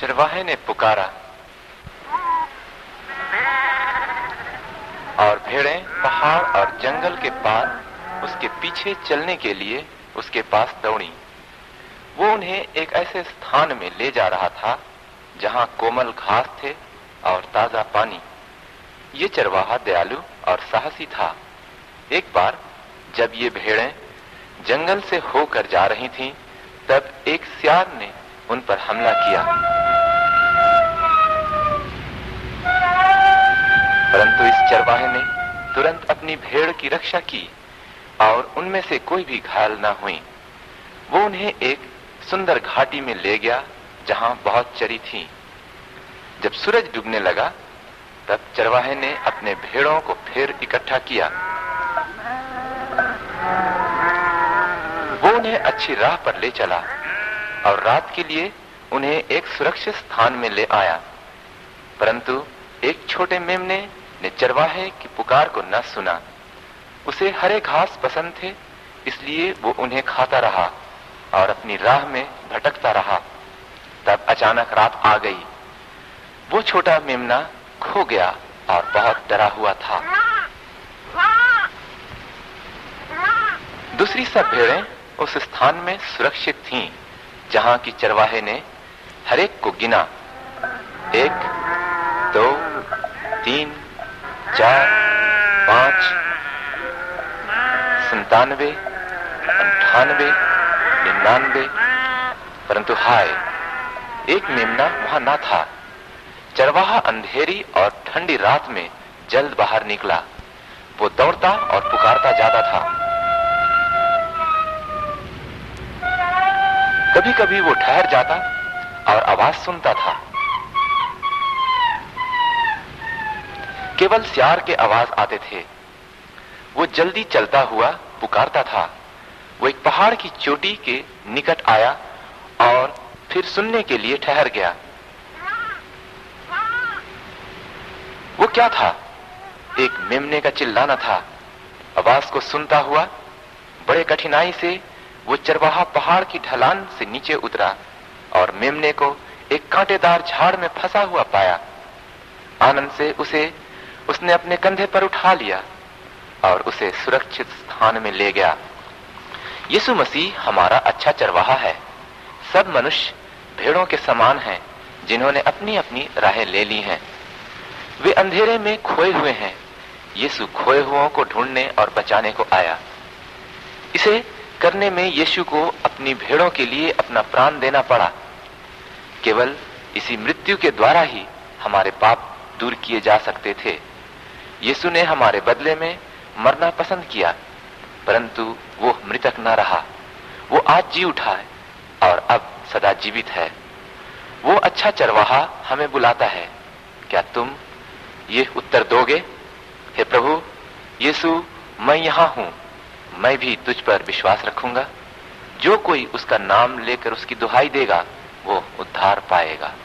चरवाहे ने पुकारा और भेड़ें पहाड़ और जंगल के पार उसके पीछे चलने के लिए उसके पास दौड़ी। वो उन्हें एक ऐसे स्थान में ले जा रहा था जहां कोमल घास थे और ताजा पानी। ये चरवाहा दयालु और साहसी था। एक बार जब ये भेड़ें जंगल से होकर जा रही थीं, तब एक सियार ने उन पर हमला किया, परंतु इस चरवाहे ने तुरंत अपनी भेड़ की रक्षा की और उनमें से कोई भी घायल न हुई। वो उन्हें एक सुंदर घाटी में ले गया जहां बहुत चरी थी। जब सूरज डूबने लगा, तब चरवाहे ने अपने भेड़ों को फिर इकट्ठा किया। वो उन्हें अच्छी राह पर ले चला और रात के लिए उन्हें एक सुरक्षित स्थान में ले आया, परंतु एक छोटे मेमने ने चरवाहे की पुकार को न सुना। उसे हरे घास पसंद थे, इसलिए वो उन्हें खाता रहा और अपनी राह में भटकता रहा। तब अचानक रात आ गई। वो छोटा मेमना खो गया और बहुत डरा हुआ था। दूसरी सब भेड़ें उस स्थान में सुरक्षित थीं जहां की चरवाहे ने हरेक को गिना। 1 2 3 4 5 97 98 99, परंतु हाय, एक मेमना वहां ना था। चरवाहा अंधेरी और ठंडी रात में जल्द बाहर निकला। वो दौड़ता और पुकारता जाता था। कभी कभी वो ठहर जाता और आवाज सुनता था। केवल सियार के आवाज आते थे। वो जल्दी चलता हुआ पुकारता था। वो एक पहाड़ की चोटी के निकट आया और फिर सुनने के लिए ठहर गया। वो क्या था? एक मेमने का चिल्लाना था। आवाज को सुनता हुआ बड़े कठिनाई से वो चरवाहा पहाड़ की ढलान से नीचे उतरा और मेमने को एक कांटेदार झाड़ में फंसा हुआ पाया। आनंद से उसने अपने कंधे पर उठा लिया और उसे सुरक्षित स्थान में ले गया। यीशु मसीह हमारा अच्छा चरवाहा है। सब मनुष्य भेड़ों के समान हैं जिन्होंने अपनी अपनी राहें ले ली हैं। वे अंधेरे में खोए हुए हैं। यीशु खोए हुओं को ढूंढने और बचाने को आया। इसे करने में यीशु को अपनी भेड़ों के लिए अपना प्राण देना पड़ा। केवल इसी मृत्यु के द्वारा ही हमारे पाप दूर किए जा सकते थे। यीशु ने हमारे बदले में मरना पसंद किया, परंतु वो मृतक न रहा। वो आज जी उठा है और अब सदा जीवित है। वो अच्छा चरवाहा हमें बुलाता है। क्या तुम ये उत्तर दोगे? हे प्रभु यीशु, मैं यहाँ हूं। मैं भी तुझ पर विश्वास रखूंगा। जो कोई उसका नाम लेकर उसकी दुहाई देगा, वो उद्धार पाएगा।